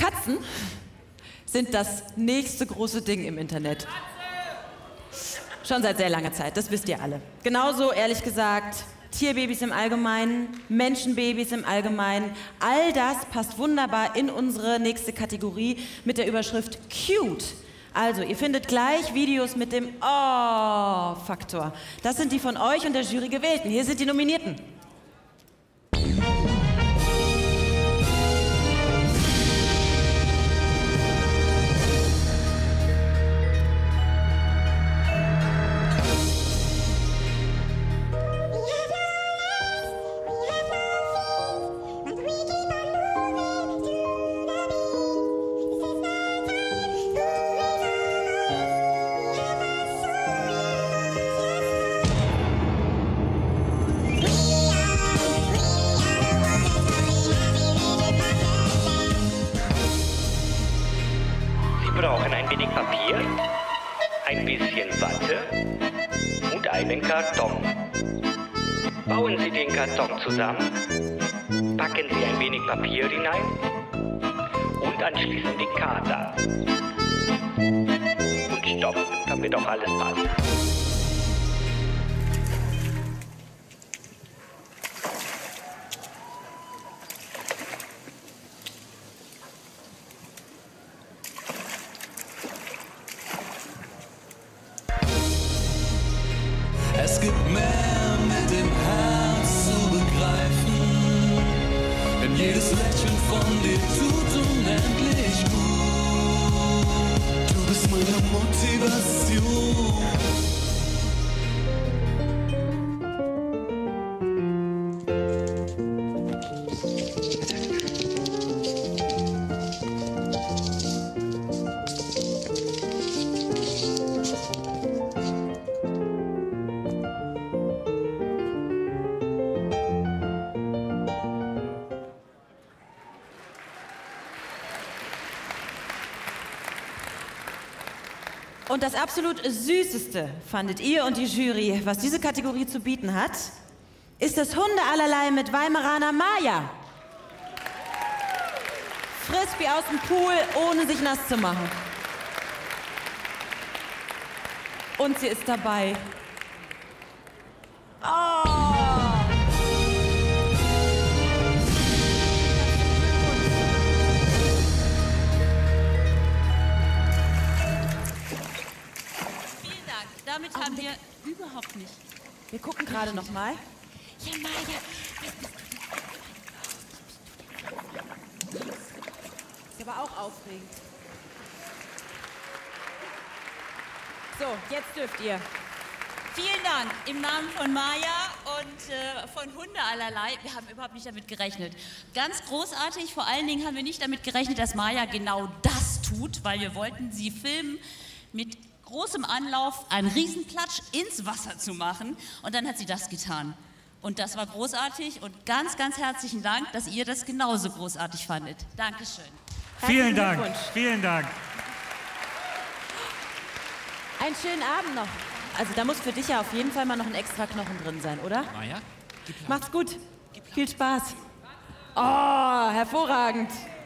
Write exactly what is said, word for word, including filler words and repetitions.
Katzen sind das nächste große Ding im Internet. Schon seit sehr langer Zeit, das wisst ihr alle. Genauso, ehrlich gesagt, Tierbabys im Allgemeinen, Menschenbabys im Allgemeinen, all das passt wunderbar in unsere nächste Kategorie mit der Überschrift Cute. Also, ihr findet gleich Videos mit dem Oh-Faktor. Das sind die von euch und der Jury gewählten. Hier sind die Nominierten. Wir brauchen ein wenig Papier, ein bisschen Watte und einen Karton. Bauen Sie den Karton zusammen, packen Sie ein wenig Papier hinein und anschließend den Kater. Und stopp, dann wird auch alles passen. Es gibt mehr mit dem Herz zu begreifen, denn jedes Lächeln von dir tut unendlich gut. Du bist meine Motivation. Und das absolut Süßeste, fandet ihr und die Jury, was diese Kategorie zu bieten hat, ist das Hundeallerlei mit Weimaraner Maya. Frisbee aus dem Pool, ohne sich nass zu machen. Und sie ist dabei. Oh! Damit haben wir überhaupt nicht. Wir gucken gerade noch mal. Ja, Maya. Ist aber auch aufregend. So, jetzt dürft ihr. Vielen Dank im Namen von Maya und äh, von Hundeallerlei. Wir haben überhaupt nicht damit gerechnet. Ganz großartig, vor allen Dingen haben wir nicht damit gerechnet, dass Maya genau das tut, weil wir wollten sie filmen mit großem Anlauf, einen Riesenplatsch ins Wasser zu machen. Und dann hat sie das getan. Und das war großartig und ganz, ganz herzlichen Dank, dass ihr das genauso großartig fandet. Dankeschön. Vielen Dank, vielen Dank. Einen schönen Abend noch. Also da muss für dich ja auf jeden Fall mal noch ein extra Knochen drin sein, oder? Maya, Macht's gut. Viel Spaß. Oh, hervorragend.